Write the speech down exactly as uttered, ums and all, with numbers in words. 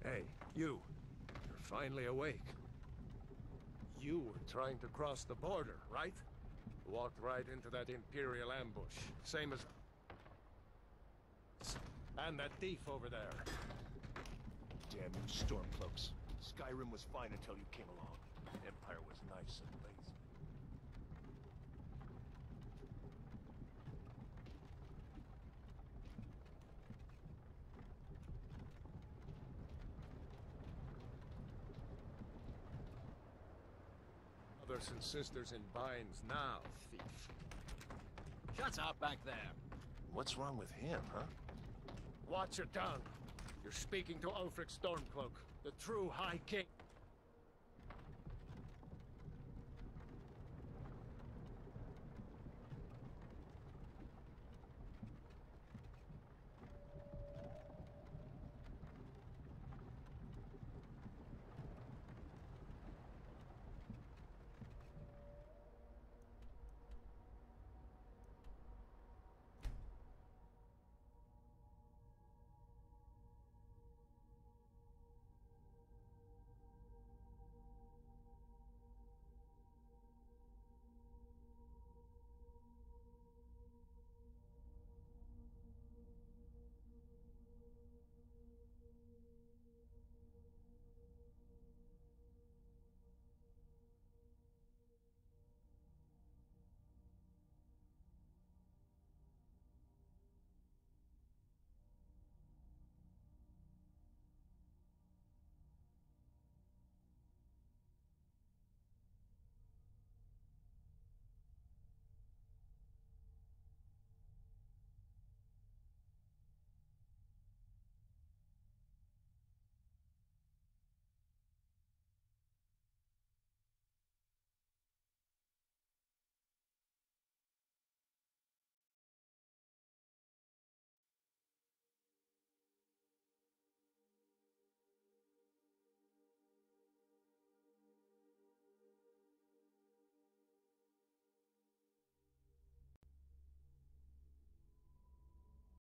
Hey, you. You're finally awake. You were trying to cross the border, right? Walked right into that Imperial ambush. Same as... And that thief over there. Damn you Stormcloaks. Skyrim was fine until you came along. Empire was nice and lazy. Brothers and sisters in binds now, thief. Shut up back there. What's wrong with him, huh? Watch your tongue. You're speaking to Ulfric Stormcloak, the true High King.